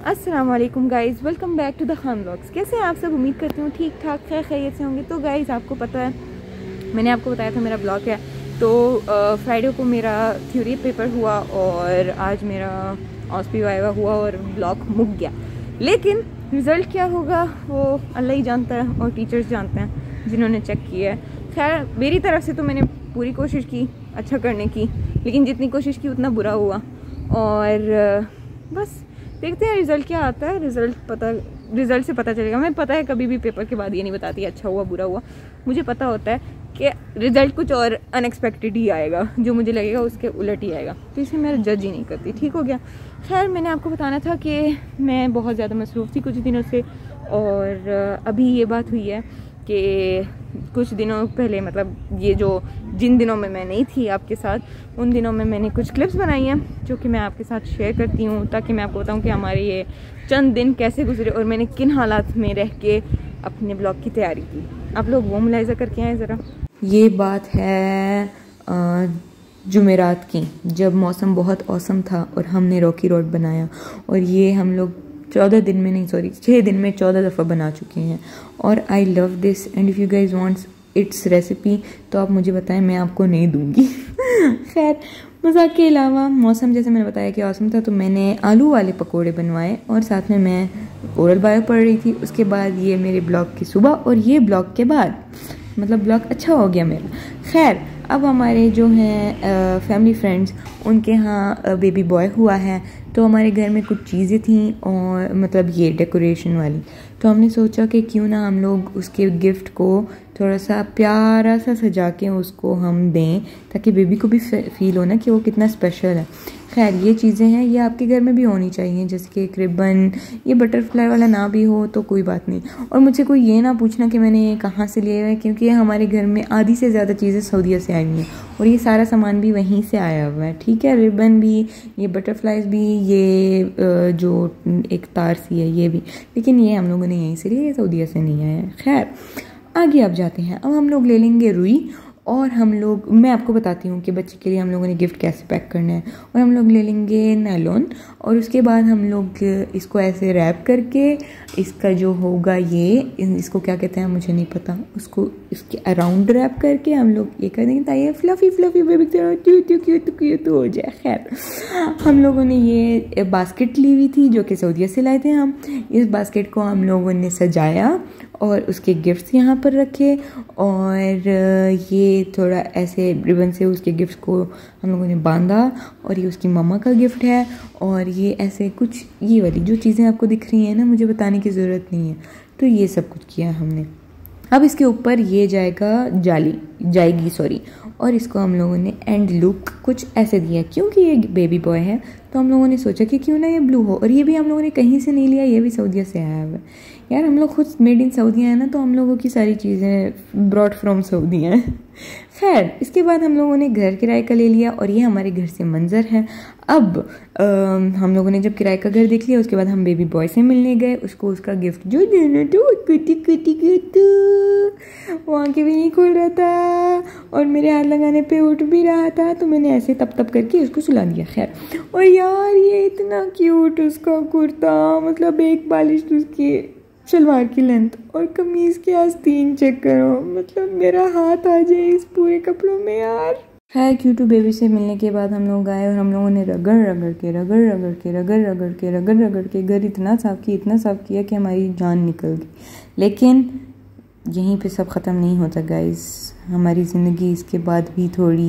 अस्सलाम वालेकुम guys, welcome back to the Khan vlogs. कैसे हैं आप सब? उम्मीद करती हूँ ठीक ठाक खैर खैरियत से होंगे। तो गाइज़ आपको पता है, मैंने आपको बताया था मेरा ब्लॉग है। तो फ्राइडे को मेरा थ्योरी पेपर हुआ और आज मेरा ऑस्पी वाइवा हुआ और ब्लॉग मुक गया। लेकिन रिज़ल्ट क्या होगा वो अल्लाह ही जानता है और टीचर्स जानते हैं जिन्होंने चेक किया है। खैर मेरी तरफ से तो मैंने पूरी कोशिश की अच्छा करने की, लेकिन जितनी कोशिश की उतना बुरा हुआ। और बस देखते हैं रिज़ल्ट क्या आता है। रिज़ल्ट से पता चलेगा। मैं पता है कभी भी पेपर के बाद ये नहीं बताती अच्छा हुआ बुरा हुआ। मुझे पता होता है कि रिज़ल्ट कुछ और अनएक्सपेक्टेड ही आएगा, जो मुझे लगेगा उसके उलट ही आएगा, तो इसलिए मैं जज ही नहीं करती। ठीक हो गया। खैर मैंने आपको बताना था कि मैं बहुत ज़्यादा मसरूफ़ थी कुछ दिनों से, और अभी ये बात हुई है कि कुछ दिनों पहले, मतलब ये जो जिन दिनों में मैं नहीं थी आपके साथ, उन दिनों में मैंने कुछ क्लिप्स बनाई हैं जो कि मैं आपके साथ शेयर करती हूँ, ताकि मैं आपको बताऊँ कि हमारे ये चंद दिन कैसे गुजरे और मैंने किन हालात में रह के अपने ब्लॉग की तैयारी की। आप लोग वो मुलाहिजा करके आए ज़रा। ये बात है जुमेरात की, जब मौसम बहुत औसम था और हमने रॉकी रोड बनाया, और ये हम लोग 6 दिन में 14 दफ़ा बना चुके हैं। और I love this and if you guys wants its recipe तो आप मुझे बताएं, मैं आपको नहीं दूंगी। खैर मज़ाक के अलावा मौसम जैसे मैंने बताया कि औसम था, तो मैंने आलू वाले पकोड़े बनवाए और साथ में मैं ओरल बायो पढ़ रही थी। उसके बाद ये मेरे ब्लॉग की सुबह और ये ब्लॉग के बाद, मतलब ब्लॉग अच्छा हो गया मेरा। खैर अब हमारे जो हैं फैमिली फ्रेंड्स, उनके यहाँ बेबी बॉय हुआ है, तो हमारे घर में कुछ चीज़ें थीं और मतलब ये डेकोरेशन वाली, तो हमने सोचा कि क्यों ना हम लोग उसके गिफ्ट को थोड़ा सा प्यारा सा सजा के उसको हम दें, ताकि बेबी को भी फील हो ना कि वो कितना स्पेशल है। खैर ये चीज़ें हैं, ये आपके घर में भी होनी चाहिए, जैसे कि एक रिबन, ये बटरफ्लाई वाला ना भी हो तो कोई बात नहीं। और मुझे कोई ये ना पूछना कि मैंने ये कहाँ से लिया है, क्योंकि ये हमारे घर में आधी से ज़्यादा चीज़ें सऊदीया से आई हैं और ये सारा सामान भी वहीं से आया हुआ है। ठीक है, रिबन भी, ये बटरफ्लाइज भी, ये जो एक तार सी है ये भी, लेकिन ये हम लोगों ने यहीं से लिया, ये सऊदीया से नहीं आया है। खैर आगे अब जाते हैं। अब हम लोग ले लेंगे रुई, और मैं आपको बताती हूँ कि बच्चे के लिए हम लोगों ने गिफ्ट कैसे पैक करना है। और हम लोग ले लेंगे नायलॉन, और उसके बाद हम लोग इसको ऐसे रैप करके, इसका जो होगा ये, इसको क्या कहते हैं मुझे नहीं पता, उसको इसके अराउंड रैप करके हम लोग ये कर देंगे ताकि ये फ्लफी फ्लफी बेबी क्यूट हो जाए। खैर हम लोगों ने ये बास्केट ली हुई थी जो कि सऊदीया से लाए थे हम। इस बास्केट को हम लोगों ने सजाया और उसके गिफ्ट्स यहाँ पर रखे, और ये थोड़ा ऐसे रिबन से उसके गिफ्ट्स को हम लोगों ने बांधा, और ये उसकी मम्मा का गिफ्ट है। और ये ऐसे कुछ ये वाली जो चीज़ें आपको दिख रही हैं ना, मुझे बताने की ज़रूरत नहीं है, तो ये सब कुछ किया हमने। अब इसके ऊपर ये जाएगी, और इसको हम लोगों ने एंड लुक कुछ ऐसे दिया, क्योंकि ये बेबी बॉय है तो हम लोगों ने सोचा कि क्यों ना ये ब्लू हो। और ये भी हम लोगों ने कहीं से नहीं लिया, ये भी सऊदीया से आया हुआ है। यार हम लोग खुद मेड इन सऊदीया है ना, तो हम लोगों की सारी चीज़ें ब्रॉड फ्रॉम सऊदीया हैं। खैर इसके बाद हम लोगों ने घर किराए का ले लिया, और ये हमारे घर से मंजर है। अब हम लोगों ने जब किराए का घर देख लिया, उसके बाद हम बेबी बॉय से मिलने गए, उसको उसका गिफ्ट जो देना तो वो आंखें भी नहीं खोल रहा था और मेरे हाथ लगाने पे उठ भी रहा था, तो मैंने ऐसे तप तप करके उसको सुला दिया। खैर और यार ये इतना क्यूट उसका कुर्ता, मतलब एक बालिश उसकी शलवार की लेंथ और कमीज़ के आस्तीन चेक करो, मतलब मेरा हाथ आ जाए इस पूरे कपड़ों में यार। खैर क्यूटू बेबी से मिलने के बाद हम लोग आए और हम लोगों ने रगड़ रगड़ के घर इतना साफ़ किया कि हमारी जान निकल गई। लेकिन यहीं पे सब ख़त्म नहीं होता गाइस, हमारी ज़िंदगी इसके बाद भी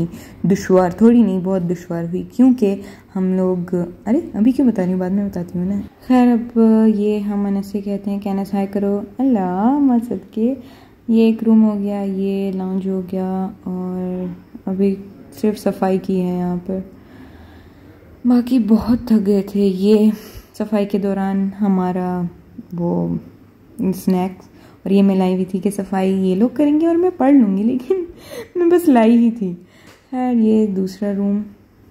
बहुत दुश्वार हुई, क्योंकि हम लोग, अरे अभी क्यों बता रही हूँ, बाद में बताती हूँ ना। खैर अब ये हम अनस से कहते हैं कि अनस हाय करो, अल्लाह मसद के। ये एक रूम हो गया, ये लाउंज हो गया, और अभी सिर्फ सफाई की है यहाँ पर, बाकी बहुत थक गए थे। ये सफाई के दौरान हमारा वो स्नैक्स, और ये मैं लाई हुई थी कि सफाई ये लोग करेंगे और मैं पढ़ लूँगी, लेकिन मैं बस लाई ही थी। खैर ये दूसरा रूम।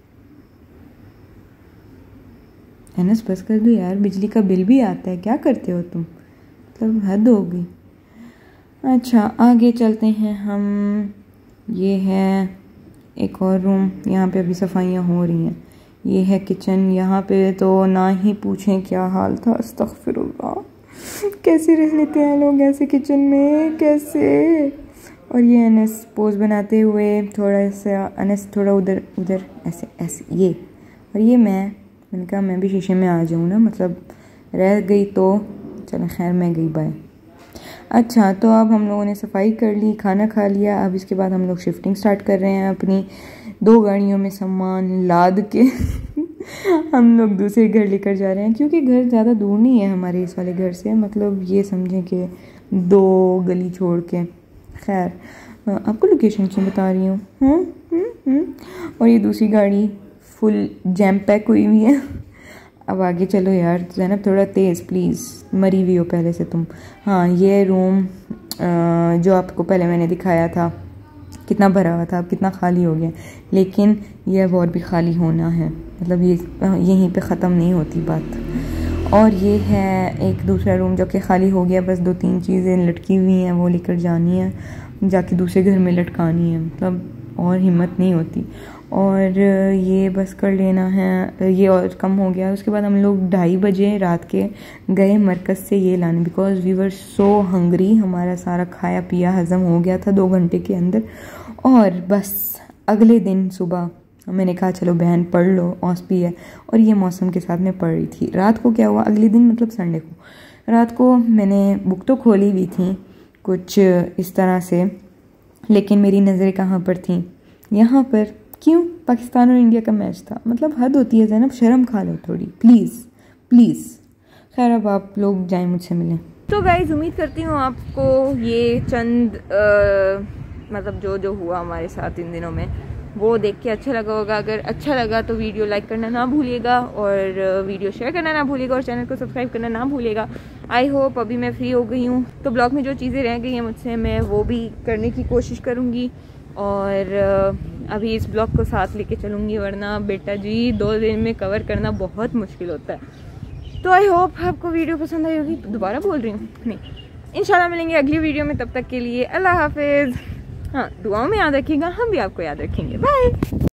एनस बस कर दो यार, बिजली का बिल भी आता है, क्या करते हो तुम, मतलब हद हो गई। अच्छा आगे चलते हैं हम। ये है एक और रूम, यहाँ पे अभी सफाइयाँ हो रही हैं। ये है किचन। यहाँ पे तो ना ही पूछें क्या हाल था, अस्तगफिरुल्लाह। कैसे रह लेते हैं लोग ऐसे किचन में, कैसे। और ये अनस पोज बनाते हुए थोड़ा सा, अनस थोड़ा उधर उधर ऐसे ऐसे ये। और ये मैंने कहा मैं भी शीशे में आ जाऊँ ना, मतलब रह गई तो चलो खैर मैं गई बाय। अच्छा तो अब हम लोगों ने सफाई कर ली, खाना खा लिया। अब इसके बाद हम लोग शिफ्टिंग स्टार्ट कर रहे हैं। अपनी 2 गाड़ियों में सामान लाद के हम लोग दूसरे घर लेकर जा रहे हैं, क्योंकि घर ज़्यादा दूर नहीं है हमारे इस वाले घर से, मतलब ये समझें कि 2 गली छोड़ के। खैर आपको लोकेशन क्यों बता रही हूँ। और ये दूसरी गाड़ी फुल जैम पैक हुई हुई है। अब आगे चलो यार, ज़ैनब थोड़ा तेज़ प्लीज़, मरी हुई हो पहले से तुम। हाँ ये रूम जो आपको पहले मैंने दिखाया था कितना भरा हुआ था, अब कितना खाली हो गया, लेकिन ये अब और भी खाली होना है, मतलब ये यहीं पे ख़त्म नहीं होती बात। और ये है एक दूसरा रूम जो कि खाली हो गया, बस 2-3 चीज़ें लटकी हुई हैं वो लेकर जानी है, जाके दूसरे घर में लटकानी है, मतलब और हिम्मत नहीं होती। और ये बस कर लेना है, ये और कम हो गया। उसके बाद हम लोग 2:30 बजे रात के गए मरकज़ से ये लाने, because we were so hungry. हमारा सारा खाया पिया हज़म हो गया था 2 घंटे के अंदर। और बस अगले दिन सुबह मैंने कहा चलो बहन पढ़ लो, औसपी है, और ये मौसम के साथ मैं पढ़ रही थी। रात को क्या हुआ, अगले दिन मतलब संडे को रात को मैंने बुक तो खोली हुई थी कुछ इस तरह से, लेकिन मेरी नज़रें कहाँ पर थी, यहाँ पर। क्यों, पाकिस्तान और इंडिया का मैच था, मतलब हद होती है ज़ैनब, शर्म खा लो थोड़ी प्लीज़ प्लीज़। खैर अब आप लोग जाएं मुझसे मिलें। तो गाइज़ उम्मीद करती हूँ आपको ये चंद मतलब जो हुआ हमारे साथ इन दिनों में वो देख के अच्छा लगा होगा। अगर अच्छा लगा तो वीडियो लाइक करना ना भूलिएगा, और वीडियो शेयर करना ना भूलिएगा, और चैनल को सब्सक्राइब करना ना भूलिएगा। आई होप अभी मैं फ्री हो गई हूँ तो ब्लॉग में जो चीज़ें रह गई हैं मुझसे मैं वो भी करने की कोशिश करूँगी, और अभी इस ब्लॉग को साथ लेके चलूँगी, वरना बेटा जी 2 दिन में कवर करना बहुत मुश्किल होता है। तो आई होप आपको वीडियो पसंद आई होगी। दोबारा बोल रही हूँ, नहीं, इंशाल्लाह मिलेंगे अगली वीडियो में। तब तक के लिए अल्लाह हाफिज़। हाँ दुआओं में याद रखिएगा, हम भी आपको याद रखेंगे। बाय।